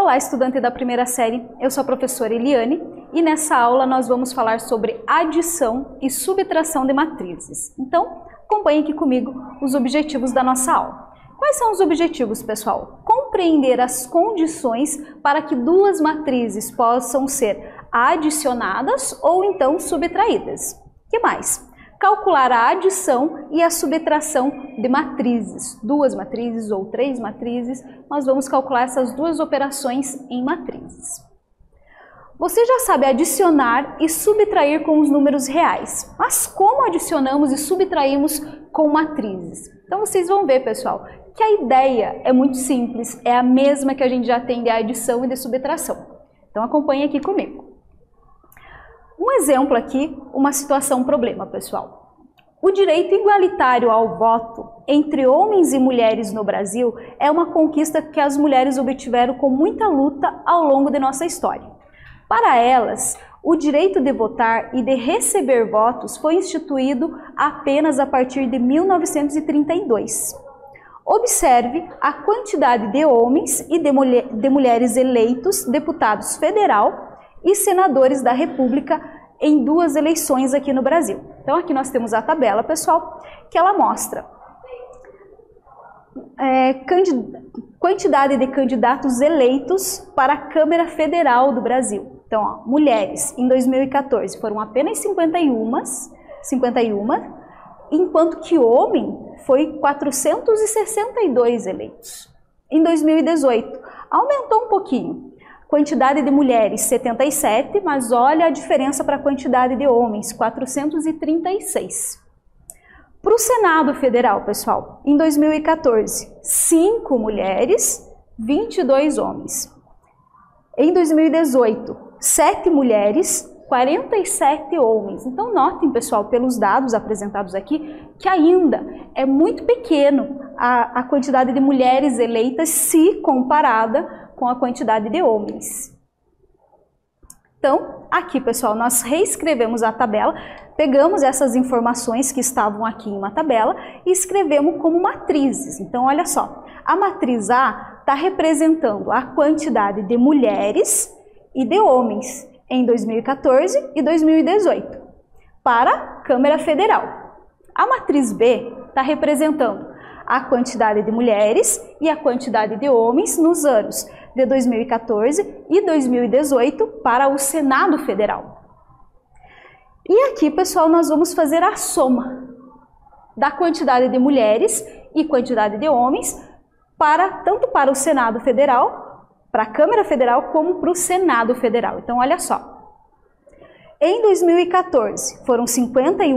Olá, estudante da primeira série, eu sou a professora Eliane e nessa aula nós vamos falar sobre adição e subtração de matrizes. Então, acompanhe aqui comigo os objetivos da nossa aula. Quais são os objetivos, pessoal? Compreender as condições para que duas matrizes possam ser adicionadas ou então subtraídas. O que mais? Calcular a adição e a subtração de matrizes, duas matrizes ou três matrizes, nós vamos calcular essas duas operações em matrizes. Você já sabe adicionar e subtrair com os números reais, mas como adicionamos e subtraímos com matrizes? Então vocês vão ver, pessoal, que a ideia é muito simples, é a mesma que a gente já tem de adição e de subtração. Então acompanhe aqui comigo. Um exemplo aqui, uma situação problema, pessoal. O direito igualitário ao voto entre homens e mulheres no Brasil é uma conquista que as mulheres obtiveram com muita luta ao longo de nossa história. Para elas, o direito de votar e de receber votos foi instituído apenas a partir de 1932. Observe a quantidade de homens e de mulheres eleitos deputados federal e senadores da República em duas eleições aqui no Brasil. Então aqui nós temos a tabela, pessoal, que ela mostra quantidade de candidatos eleitos para a Câmara Federal do Brasil. Então, ó, mulheres em 2014 foram apenas 51, enquanto que homem foi 462 eleitos. Em 2018, aumentou um pouquinho. Quantidade de mulheres, 77, mas olha a diferença para a quantidade de homens, 436. Para o Senado Federal, pessoal, em 2014, 5 mulheres, 22 homens. Em 2018, 7 mulheres, 47 homens. Então notem, pessoal, pelos dados apresentados aqui, que ainda é muito pequeno a quantidade de mulheres eleitas se comparada com a quantidade de homens. Então, aqui, pessoal, nós reescrevemos a tabela, pegamos essas informações que estavam aqui em uma tabela e escrevemos como matrizes. Então, olha só, a matriz A está representando a quantidade de mulheres e de homens em 2014 e 2018 para a Câmara Federal. A matriz B está representando a quantidade de mulheres e a quantidade de homens nos anos de 2014 e 2018 para o Senado Federal. E aqui, pessoal, nós vamos fazer a soma da quantidade de mulheres e quantidade de homens tanto para o Senado Federal, para a Câmara Federal, como para o Senado Federal. Então, olha só. Em 2014, foram 51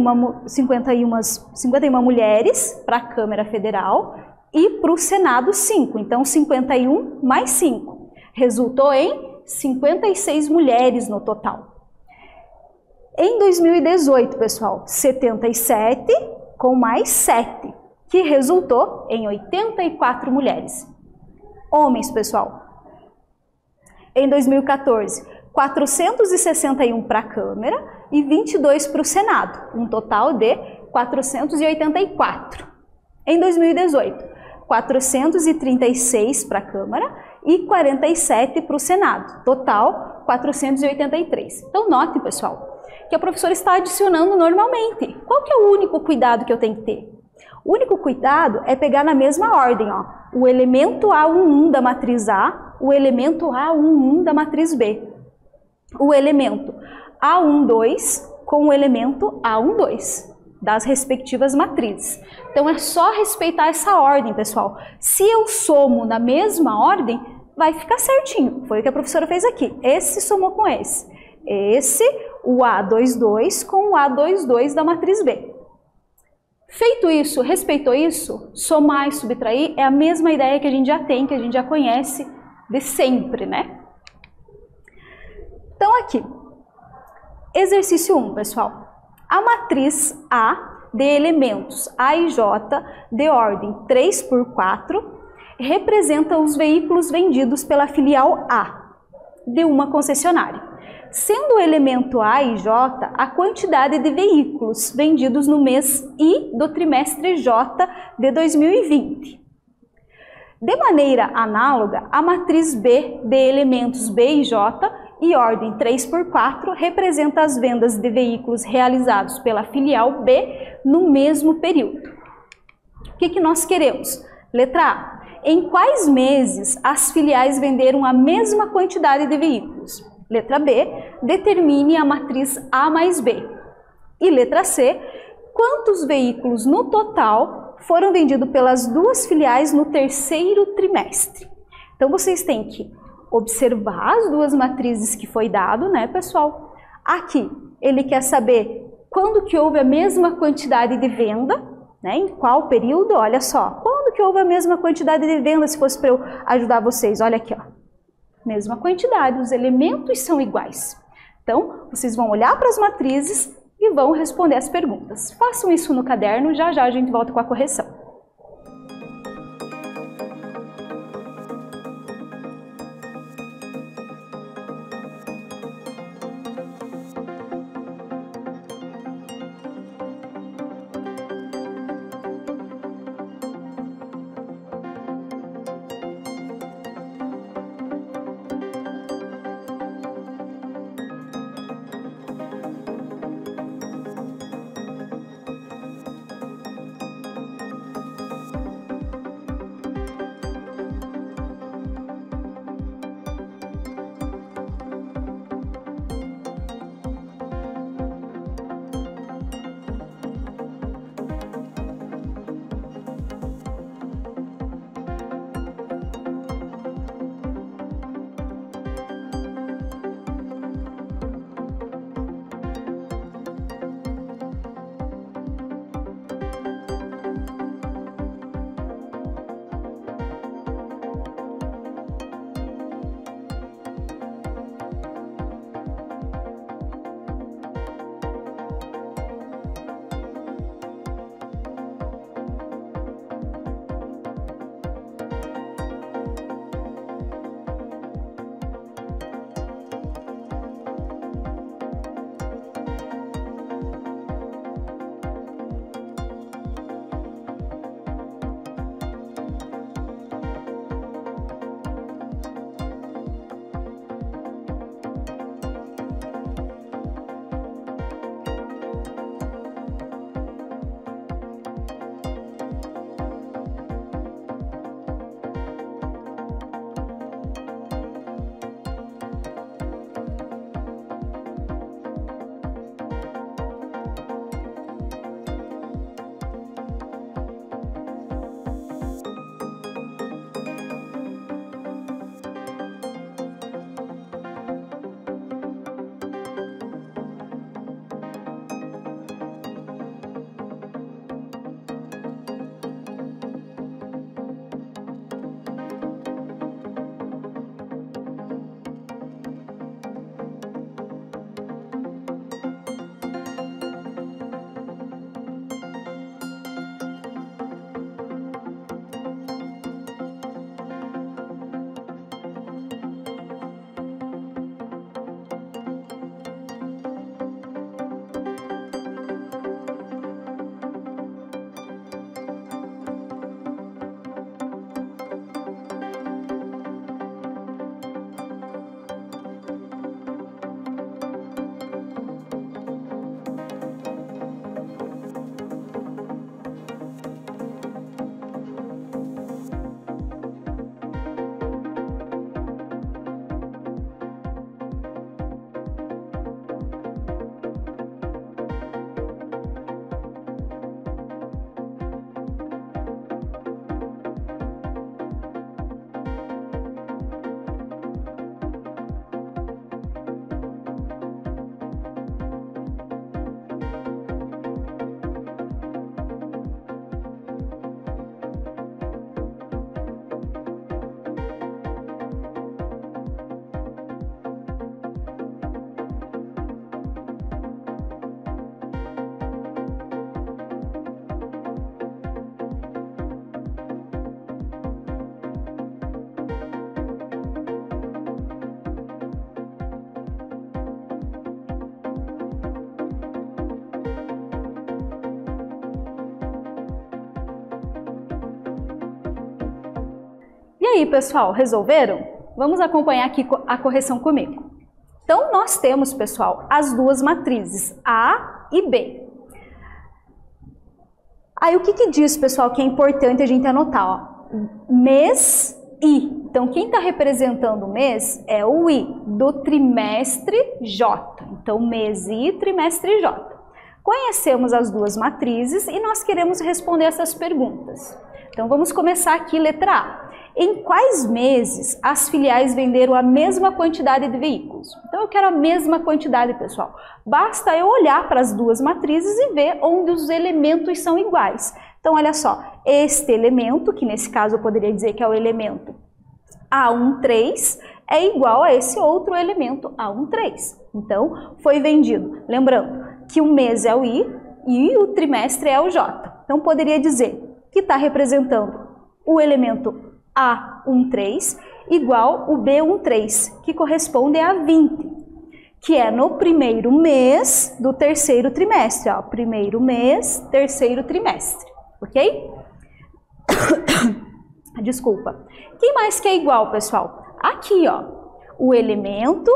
mulheres para a Câmara Federal e para o Senado 5. Então, 51 mais 5. Resultou em 56 mulheres no total. Em 2018, pessoal, 77 com mais 7, que resultou em 84 mulheres. Homens, pessoal. Em 2014, 461 para a Câmara e 22 para o Senado, um total de 484. Em 2018, 436 para a Câmara e 47 para o Senado, total 483. Então note, pessoal, que a professora está adicionando normalmente. Qual que é o único cuidado que eu tenho que ter? O único cuidado é pegar na mesma ordem, ó, o elemento A11 da matriz A, o elemento A11 da matriz B. O elemento A12 com o elemento A12 das respectivas matrizes. Então é só respeitar essa ordem, pessoal. Se eu somo na mesma ordem, vai ficar certinho. Foi o que a professora fez aqui. Esse somou com esse. Esse, o A22 com o A22 da matriz B. Feito isso, respeitou isso, somar e subtrair é a mesma ideia que a gente já tem, que a gente já conhece de sempre, né? Então aqui, exercício 1, pessoal. A matriz A de elementos A e J de ordem 3×4 representa os veículos vendidos pela filial A de uma concessionária. Sendo o elemento A e J a quantidade de veículos vendidos no mês I do trimestre J de 2020. De maneira análoga, a matriz B de elementos B e J e ordem 3×4 representa as vendas de veículos realizados pela filial B no mesmo período. O que nós queremos? Letra A. Em quais meses as filiais venderam a mesma quantidade de veículos? Letra B. Determine a matriz A mais B. E letra C. Quantos veículos no total foram vendidos pelas duas filiais no terceiro trimestre? Então, vocês têm que observar as duas matrizes que foi dado, né, pessoal? Aqui, ele quer saber quando que houve a mesma quantidade de venda, né, em qual período, olha só. Quando que houve a mesma quantidade de venda, se fosse para eu ajudar vocês, olha aqui, ó. Mesma quantidade, os elementos são iguais. Então, vocês vão olhar para as matrizes e vão responder as perguntas. Façam isso no caderno, já já a gente volta com a correção. aí, pessoal, resolveram? Vamos acompanhar aqui a correção comigo. Então, nós temos, pessoal, as duas matrizes, A e B. Aí, o que diz, pessoal, que é importante a gente anotar? Ó? Mês I. Então, quem está representando o mês é o I, do trimestre J. Então, mês I, trimestre J. Conhecemos as duas matrizes e nós queremos responder essas perguntas. Então, vamos começar aqui, letra A. Em quais meses as filiais venderam a mesma quantidade de veículos? Então, eu quero a mesma quantidade, pessoal. Basta eu olhar para as duas matrizes e ver onde os elementos são iguais. Então, olha só, este elemento, que nesse caso eu poderia dizer que é o elemento A13, é igual a esse outro elemento A13. Então, foi vendido. Lembrando que o mês é o I e o trimestre é o J. Então, poderia dizer que está representando o elemento A13 igual o B13, que corresponde a 20, que é no primeiro mês do terceiro trimestre. Ó, primeiro mês, terceiro trimestre, ok? Desculpa. Quem mais que é igual, pessoal? Aqui, ó, o elemento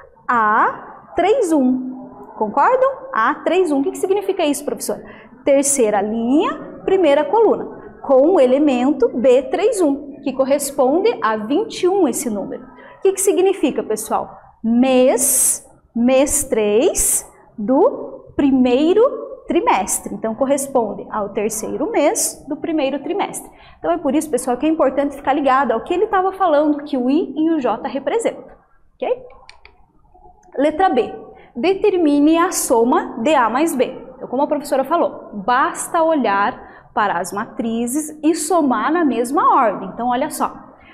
A31. Concordam? A31. O que significa isso, professor? Terceira linha, primeira coluna, com o elemento B31, que corresponde a 21 esse número. O que significa, pessoal? Mês 3 do primeiro trimestre. Então, corresponde ao terceiro mês do primeiro trimestre. Então, é por isso, pessoal, que é importante ficar ligado ao que ele estava falando, que o I e o J representam. Ok? Letra B. Determine a soma de A mais B. Então, como a professora falou, basta olhar para as matrizes e somar na mesma ordem. Então, olha só,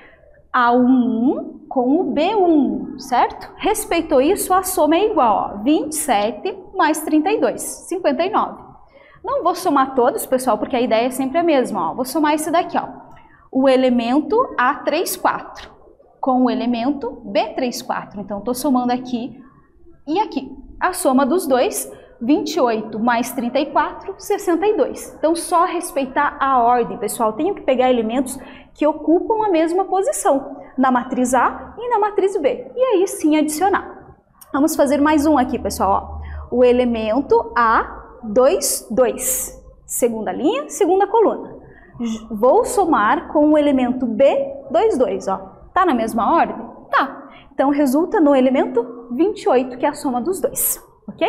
A11 com o B1, certo? Respeitou isso, a soma é igual, ó, 27 mais 32, 59. Não vou somar todos, pessoal, porque a ideia é sempre a mesma. Ó. Vou somar esse daqui, ó, o elemento A34 com o elemento B34. Então, estou somando aqui e aqui. A soma dos dois, 28 mais 34, 62. Então, só respeitar a ordem, pessoal. Tenho que pegar elementos que ocupam a mesma posição na matriz A e na matriz B. E aí sim adicionar. Vamos fazer mais um aqui, pessoal. Ó. O elemento A22. Segunda linha, segunda coluna. Vou somar com o elemento B22. Ó. Tá na mesma ordem? Tá. Então, resulta no elemento 28, que é a soma dos dois. Ok?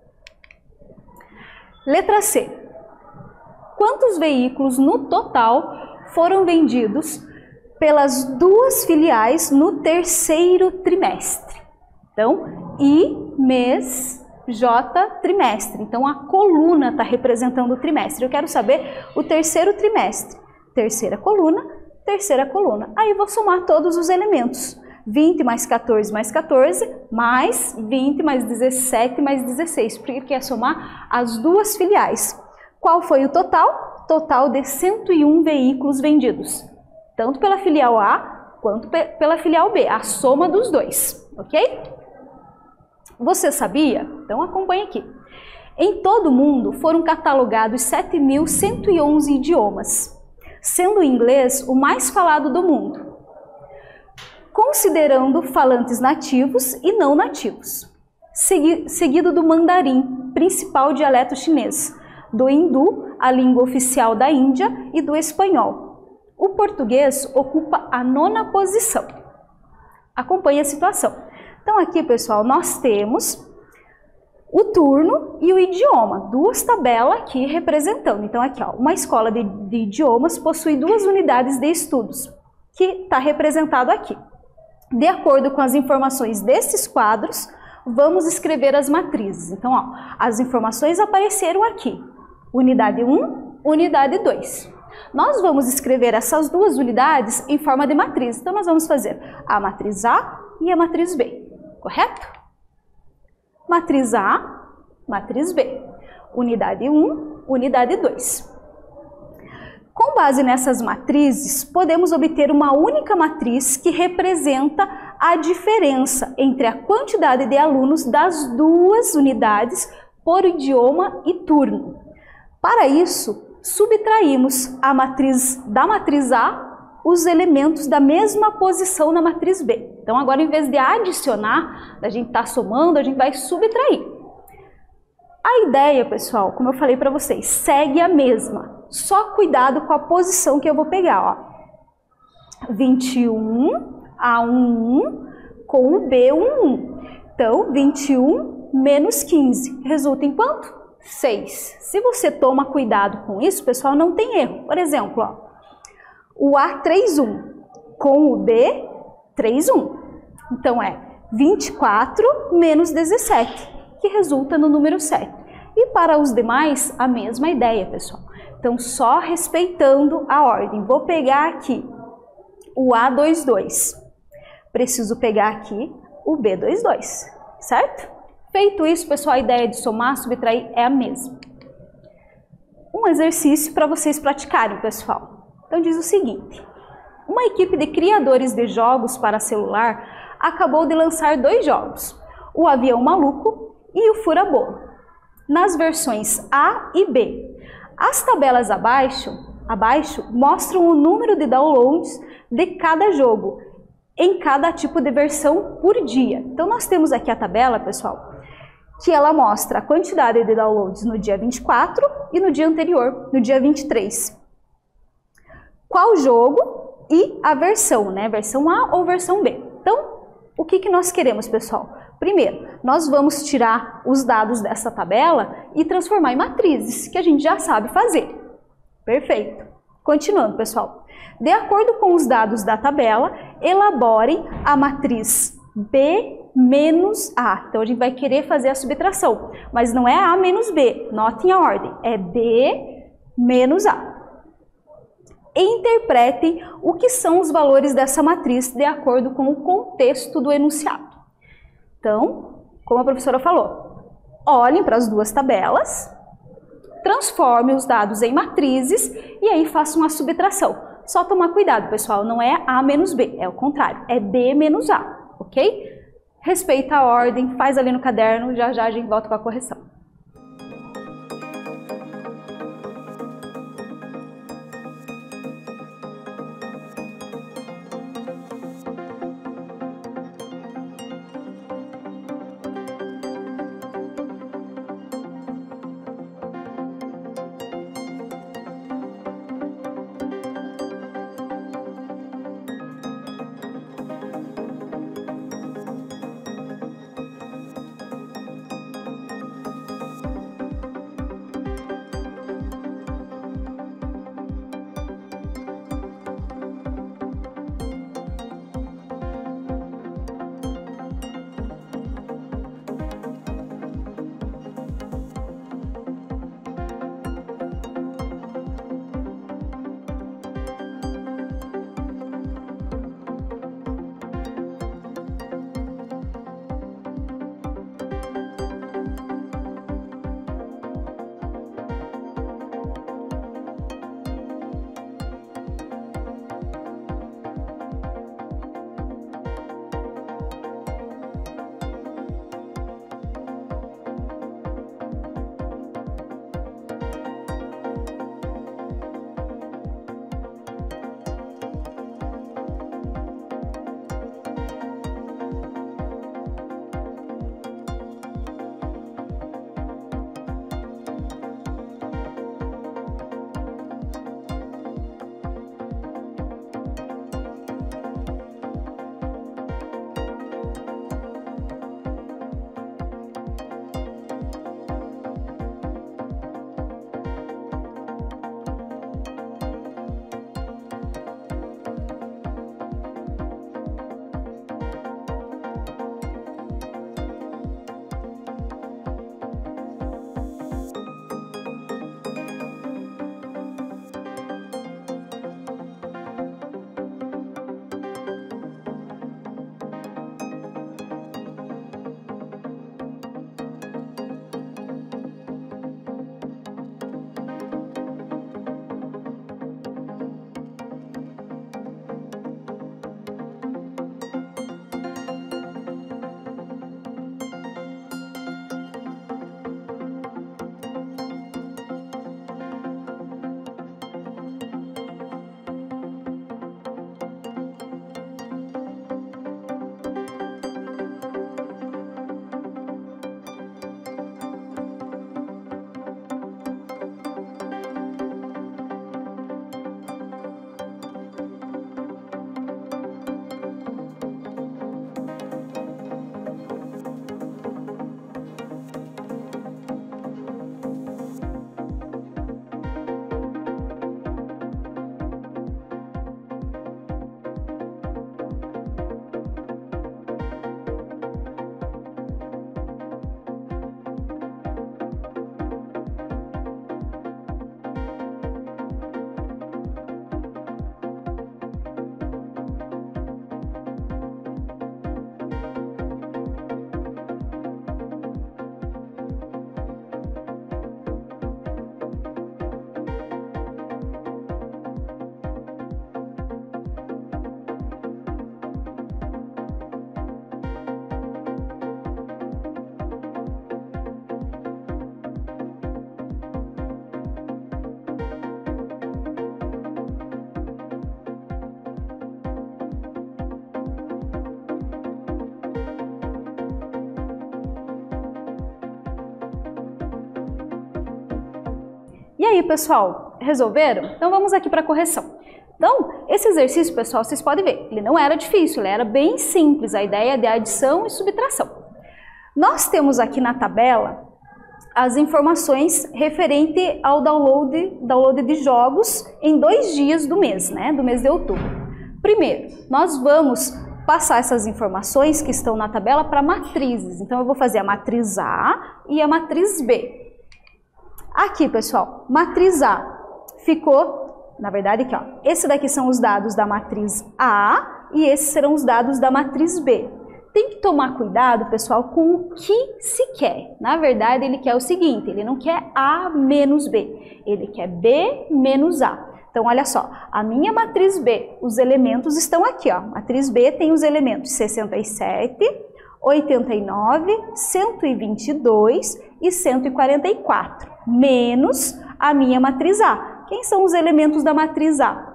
Letra C. Quantos veículos no total foram vendidos pelas duas filiais no terceiro trimestre? Então, I, mês, J, trimestre. Então, a coluna está representando o trimestre. Eu quero saber o terceiro trimestre. Terceira coluna, terceira coluna. Aí, eu vou somar todos os elementos. 20 mais 14 mais 14, mais 20 mais 17 mais 16, porque é somar as duas filiais. Qual foi o total? Total de 101 veículos vendidos, tanto pela filial A quanto pela filial B, a soma dos dois, ok? Você sabia? Então acompanhe aqui. Em todo o mundo foram catalogados 7.111 idiomas, sendo o inglês o mais falado do mundo, considerando falantes nativos e não nativos, seguido do mandarim, principal dialeto chinês, do hindu, a língua oficial da Índia, e do espanhol. O português ocupa a 9ª posição. Acompanhe a situação. Então aqui, pessoal, nós temos o turno e o idioma, duas tabelas aqui representando. Então aqui, ó, uma escola de idiomas possui 2 unidades de estudos, que está representado aqui. De acordo com as informações desses quadros, vamos escrever as matrizes. Então, ó, as informações apareceram aqui. Unidade 1, unidade 2. Nós vamos escrever essas duas unidades em forma de matriz. Então, nós vamos fazer a matriz A e a matriz B, correto? Matriz A, matriz B. Unidade 1, unidade 2. Com base nessas matrizes, podemos obter uma única matriz que representa a diferença entre a quantidade de alunos das duas unidades por idioma e turno. Para isso, subtraímos a matriz da matriz A os elementos da mesma posição na matriz B. Então agora, em vez de adicionar, a gente está somando, a gente vai subtrair. A ideia, pessoal, como eu falei para vocês, segue a mesma. Só cuidado com a posição que eu vou pegar, ó. 21, A11 com o B11. Então, 21 menos 15 resulta em quanto? 6. Se você toma cuidado com isso, pessoal, não tem erro. Por exemplo, ó, o A31 com o B31. Então, é 24 menos 17, que resulta no número 7. E para os demais, a mesma ideia, pessoal. Então, só respeitando a ordem. Vou pegar aqui o A22. Preciso pegar aqui o B22, certo? Feito isso, pessoal, a ideia de somar, subtrair é a mesma. Um exercício para vocês praticarem, pessoal. Então diz o seguinte: uma equipe de criadores de jogos para celular acabou de lançar 2 jogos, o Avião Maluco e o Fura-Bolo, nas versões A e B. As tabelas abaixo mostram o número de downloads de cada jogo, em cada tipo de versão por dia. Então nós temos aqui a tabela, pessoal, que ela mostra a quantidade de downloads no dia 24 e no dia anterior, no dia 23. Qual jogo e a versão, né? Versão A ou versão B. Então, o que nós queremos, pessoal? Primeiro, nós vamos tirar os dados dessa tabela e transformar em matrizes, que a gente já sabe fazer. Perfeito. Continuando, pessoal. De acordo com os dados da tabela, elaborem a matriz B menos A. Então, a gente vai querer fazer a subtração, mas não é A menos B. Notem a ordem. É B menos A. Interpretem o que são os valores dessa matriz de acordo com o contexto do enunciado. Então, como a professora falou, olhem para as 2 tabelas, transformem os dados em matrizes e aí façam a subtração. Só tomar cuidado, pessoal, não é A menos B, é o contrário, é B menos A, ok? Respeita a ordem, faz ali no caderno, já já a gente volta com a correção. E aí, pessoal, resolveram? Então vamos aqui para a correção. Então, esse exercício, pessoal, vocês podem ver, ele não era difícil, ele era bem simples, a ideia de adição e subtração. Nós temos aqui na tabela as informações referente ao download de jogos em 2 dias do mês, né, do mês de outubro. Primeiro, nós vamos passar essas informações que estão na tabela para matrizes. Então, eu vou fazer a matriz A e a matriz B. Aqui, pessoal, matriz A ficou, na verdade, aqui, ó, esse daqui são os dados da matriz A e esses serão os dados da matriz B. Tem que tomar cuidado, pessoal, com o que se quer. Na verdade, ele quer o seguinte, ele não quer A menos B, ele quer B menos A. Então, olha só, a minha matriz B, os elementos estão aqui, ó. Matriz B tem os elementos 67, 89, 122 e 144, menos a minha matriz A. Quem são os elementos da matriz A?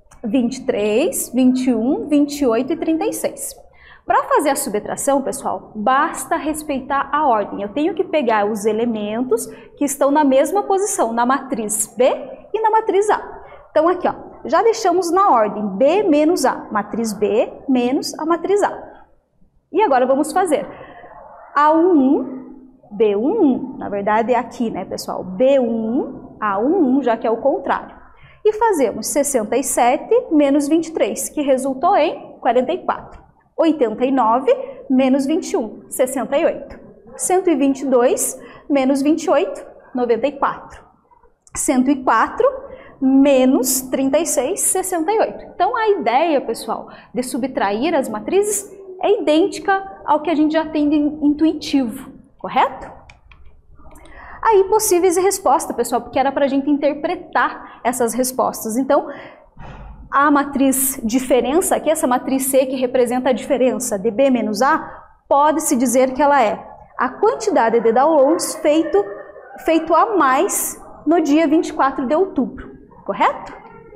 23, 21, 28 e 36. Para fazer a subtração, pessoal, basta respeitar a ordem. Eu tenho que pegar os elementos que estão na mesma posição, na matriz B e na matriz A. Então, aqui, ó, já deixamos na ordem B menos A, matriz B menos a matriz A. E agora vamos fazer A11, B11, na verdade é aqui, né, pessoal? B11, A11, já que é o contrário. E fazemos 67 menos 23, que resultou em 44. 89 menos 21, 68. 122 menos 28, 94. 104 menos 36, 68. Então, a ideia, pessoal, de subtrair as matrizes é idêntica ao que a gente já tem de intuitivo, correto? Aí, possíveis e resposta, pessoal, porque era para a gente interpretar essas respostas. Então, a matriz diferença, aqui essa matriz C que representa a diferença de B menos A, pode-se dizer que ela é a quantidade de downloads feito a mais no dia 24 de outubro, correto?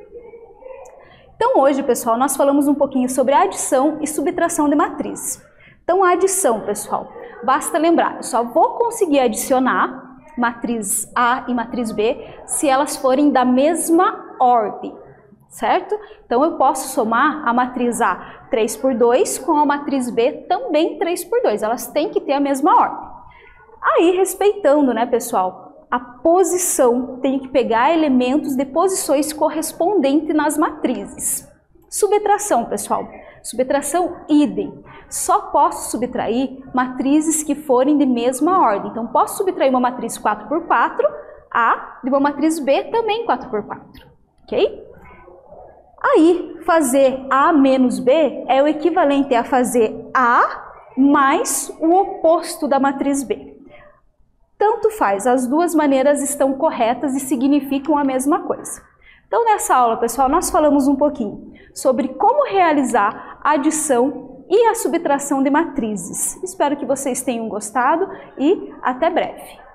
Então hoje, pessoal, nós falamos um pouquinho sobre adição e subtração de matrizes. Então a adição, pessoal, basta lembrar, eu só vou conseguir adicionar matriz A e matriz B se elas forem da mesma ordem. Certo? Então, eu posso somar a matriz A 3 por 2 com a matriz B também 3 por 2. Elas têm que ter a mesma ordem. Aí, respeitando, né, pessoal, a posição, tenho que pegar elementos de posições correspondentes nas matrizes. Subtração, pessoal. Subtração, idem. Só posso subtrair matrizes que forem de mesma ordem. Então, posso subtrair uma matriz 4 por 4, A, de uma matriz B também 4 por 4. Ok? Aí, fazer A menos B é o equivalente a fazer A mais o oposto da matriz B. Tanto faz, as duas maneiras estão corretas e significam a mesma coisa. Então, nessa aula, pessoal, nós falamos um pouquinho sobre como realizar a adição e a subtração de matrizes. Espero que vocês tenham gostado e até breve.